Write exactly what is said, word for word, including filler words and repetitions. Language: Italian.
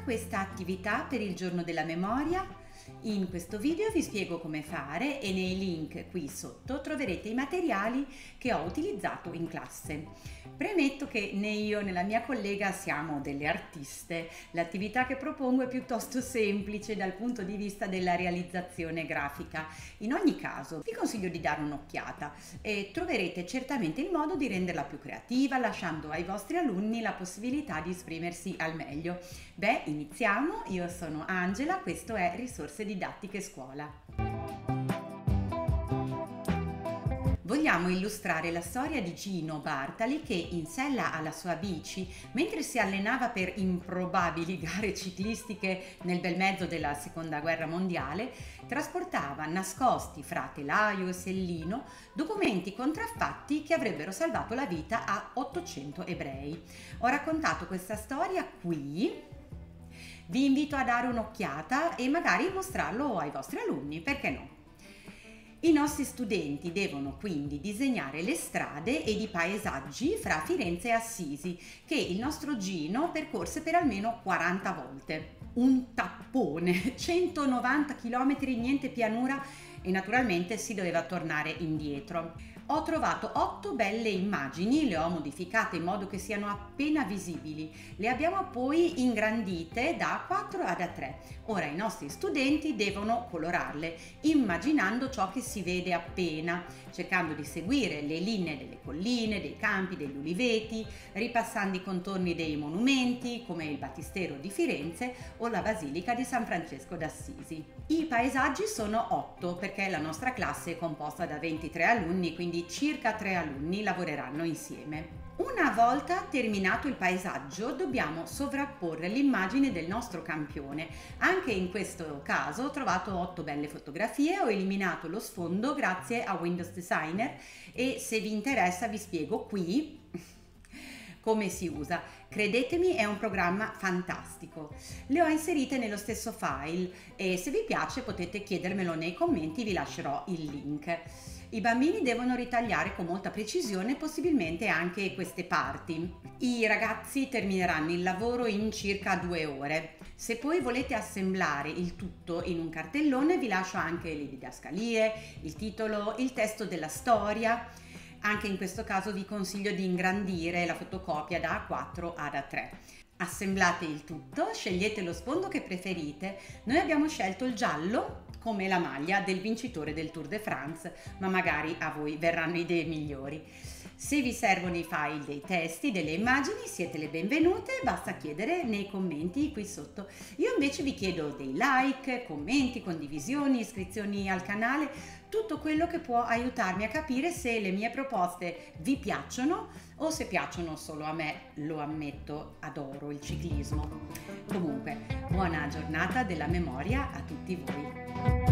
questa attività per il giorno della memoria? In questo video vi spiego come fare e nei link qui sotto troverete i materiali che ho utilizzato in classe. Premetto che né io né la mia collega siamo delle artiste, l'attività che propongo è piuttosto semplice dal punto di vista della realizzazione grafica. In ogni caso vi consiglio di dare un'occhiata e troverete certamente il modo di renderla più creativa, lasciando ai vostri alunni la possibilità di esprimersi al meglio. Beh, iniziamo. Io sono Angela, questo è Risorse Didattiche Scuola. Vogliamo illustrare la storia di Gino Bartali che, in sella alla sua bici, mentre si allenava per improbabili gare ciclistiche nel bel mezzo della Seconda Guerra Mondiale, trasportava nascosti fra telaio e sellino documenti contraffatti che avrebbero salvato la vita a ottocento ebrei. Ho raccontato questa storia qui. Vi invito a dare un'occhiata e magari mostrarlo ai vostri alunni, perché no? I nostri studenti devono quindi disegnare le strade ed i paesaggi fra Firenze e Assisi, che il nostro Gino percorse per almeno quaranta volte. Un tappone, centonovanta chilometri, niente pianura e naturalmente si doveva tornare indietro. Ho trovato otto belle immagini, le ho modificate in modo che siano appena visibili. Le abbiamo poi ingrandite da A quattro ad A tre. Ora i nostri studenti devono colorarle, immaginando ciò che si vede appena, cercando di seguire le linee delle colline, dei campi, degli uliveti, ripassando i contorni dei monumenti come il Battistero di Firenze o la Basilica di San Francesco d'Assisi. I paesaggi sono otto perché la nostra classe è composta da ventitré alunni, quindi circa tre alunni lavoreranno insieme. Una volta terminato il paesaggio dobbiamo sovrapporre l'immagine del nostro campione. Anche in questo caso ho trovato otto belle fotografie, ho eliminato lo sfondo grazie a Windows Designer e se vi interessa vi spiego qui come si usa. Credetemi, è un programma fantastico. Le ho inserite nello stesso file e se vi piace potete chiedermelo nei commenti, vi lascerò il link. I bambini devono ritagliare con molta precisione possibilmente anche queste parti. I ragazzi termineranno il lavoro in circa due ore. Se poi volete assemblare il tutto in un cartellone vi lascio anche le didascalie, il titolo, il testo della storia. Anche in questo caso vi consiglio di ingrandire la fotocopia da A quattro ad A tre. Assemblate il tutto, scegliete lo sfondo che preferite. Noi abbiamo scelto il giallo come la maglia del vincitore del Tour de France, ma magari a voi verranno idee migliori. Se vi servono i file dei testi, delle immagini, siete le benvenute, basta chiedere nei commenti qui sotto. Io invece vi chiedo dei like, commenti, condivisioni, iscrizioni al canale, tutto quello che può aiutarmi a capire se le mie proposte vi piacciono o se piacciono solo a me. Lo ammetto, adoro il ciclismo. Comunque, buona giornata della memoria a tutti voi.